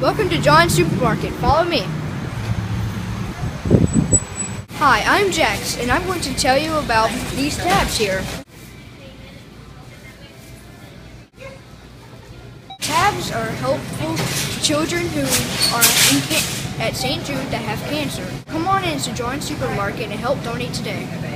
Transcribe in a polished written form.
Welcome to John's Supermarket. Follow me. Hi, I'm Jax, and I'm going to tell you about these tabs here. Tabs are helpful to children who are at St. Jude that have cancer. Come on in to John's Supermarket and help donate today.